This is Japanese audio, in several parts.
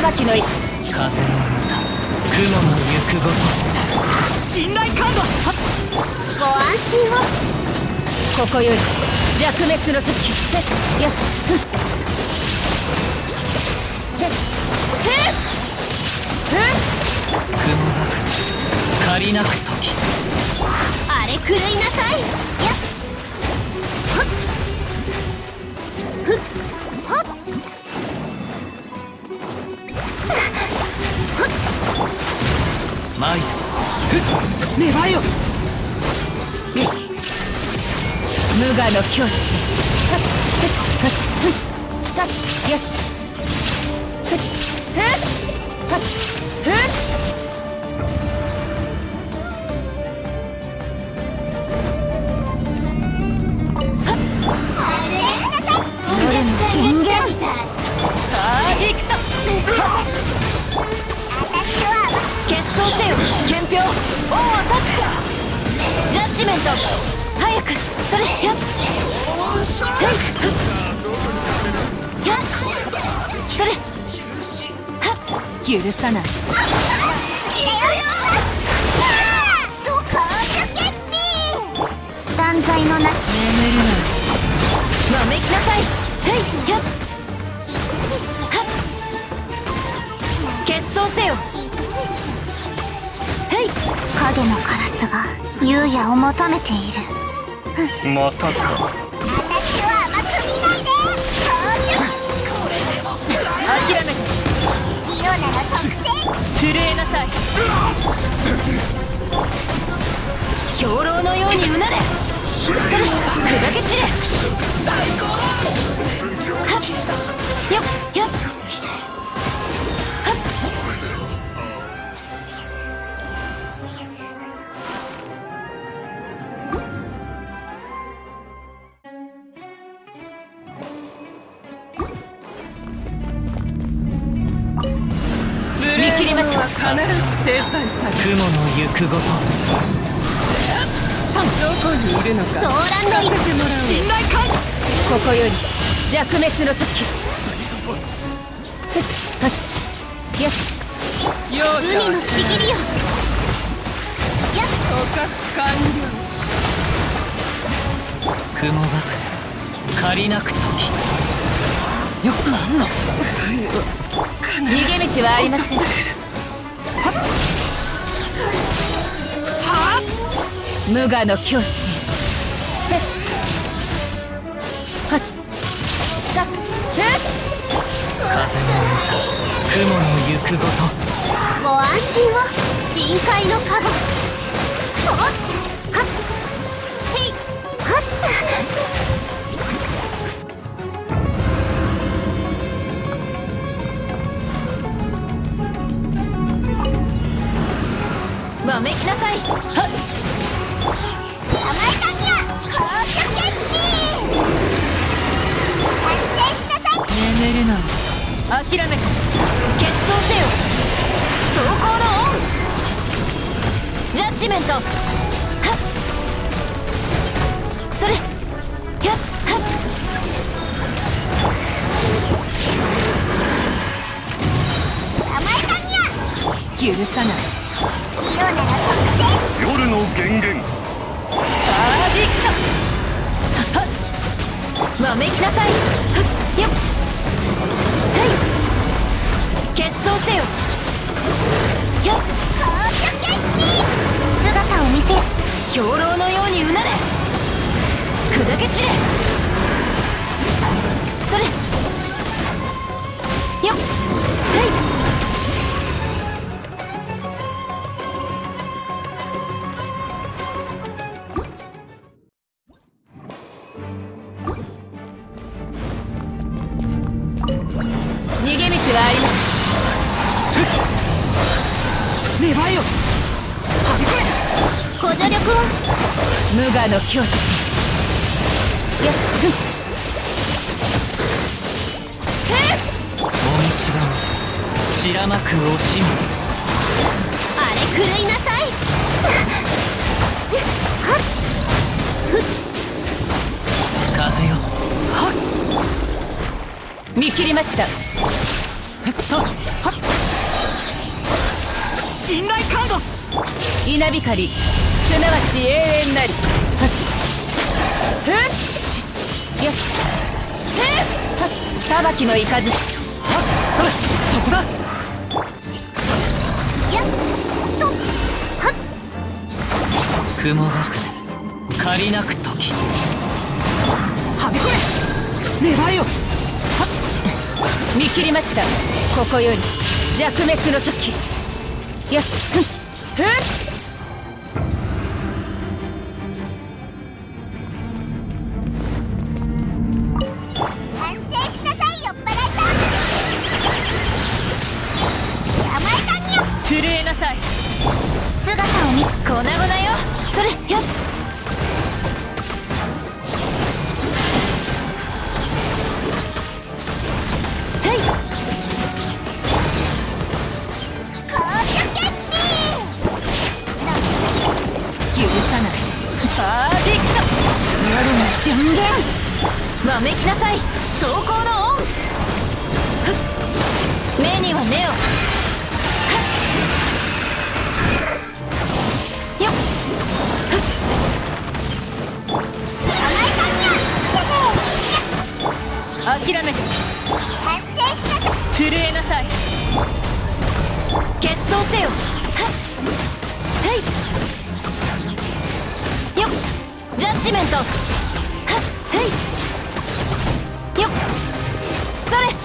きの風の歌、雲の行くごと、信頼感度、 ご安心を。 ここより弱滅の時、やっ雲が借りなく時、 あれ狂いなさい。やっはっふっはっ参る、 願いよ。 無我の境地、やっジャッジメント、早く、それ、やっやっそれ、はっ、許さない。 断罪のな。 眠るな、わめきなさい。はい、やっはっ、結束せよ。はい、 影のカラスが優也を求めている。 またか。 私を甘く見ないで。 諦めて、 色なら特性。 震えなさい。兵糧のようにうなれ。それ、砕け散れ。はっ、よっよっ、はっ、見切りました。 必ず制裁される。 雲の行くごと、 どこにいるのか。 ソーランドリブ。 信頼感、ここより弱滅の時、やっ容赦は海のちぎりよ。やっ捕獲完雲が借りなく時、よっ、なんの逃げ道はありません。無我の境地へ。はっ、だっ、風の歌、雲の行くごと、 ご安心を。深海のカゴ。おっはっへいはっわめきなさい。はっ、 捕まえたにゃ。公主決起。完成しなさい。 眠るな、諦めて、決闘せよ。走行のオン、ジャッジメント、はっ、それ、やっはっ、 捕まえたにゃ。 許さない。 色なら特性。 夜の源源。 パーディクト、はっ、わめきなさい。はっ、よっ、はい、決闘せよ。よっ、 公主決起。姿を見せ。 兵糧のようにうなれ。砕け散れ。それ、よっ、はい、逃げ道はあります。 願いよ。 ご助力を。 無我の境地、やっふっ、お道が散らまく惜しみ、 あれ狂いなさい。はっ風よ、はっ、見切りました。はっはっ信頼感度。 稲光すなわち永遠なり。はっふっしっよっせっはっ裁きの雷。はっそこだ。 やっとはっ雲が借りなく時。はびこれ粘れよ。 見切りました。ここより弱滅の時。やっふっふっ反省しなさい、酔っ払った捕まえたにゃ。 震えなさい。 姿を見粉々よ。それよっはい公主決定の許さない。パーフェクト。我の権限わめきなさい。走行のオン。ふっ目には目を。はっよっふっ捕まえたにゃ。 諦めて反省しなさい。 震えなさい。決闘せよ。はっはいよっジャッジメント。はっはいよっそれ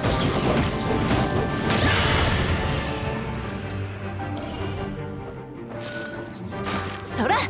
そら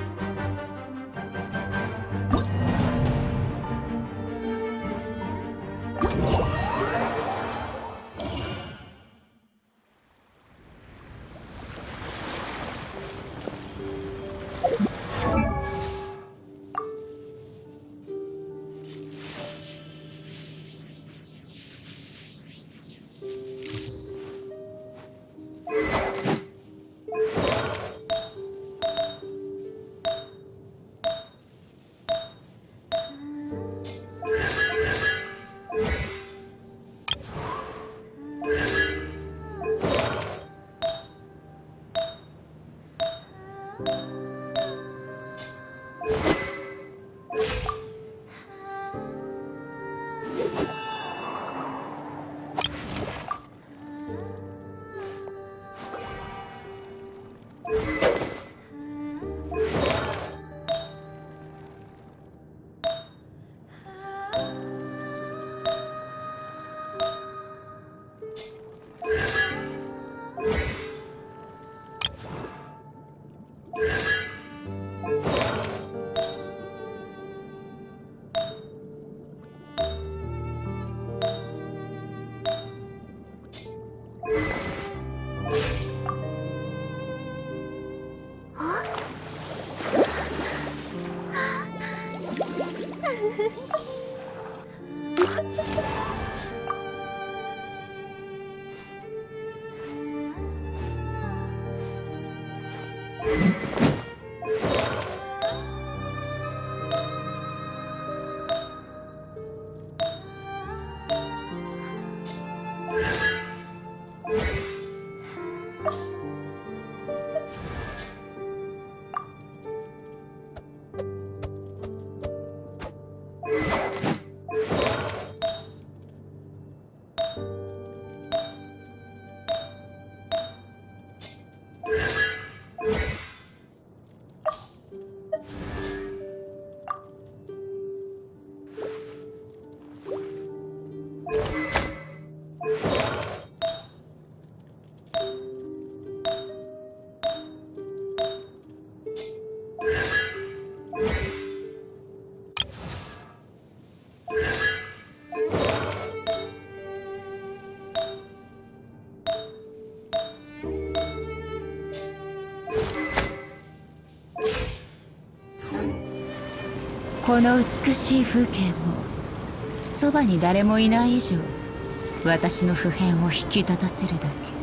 この美しい風景もそばに誰もいない以上私の普遍を引き立たせるだけ。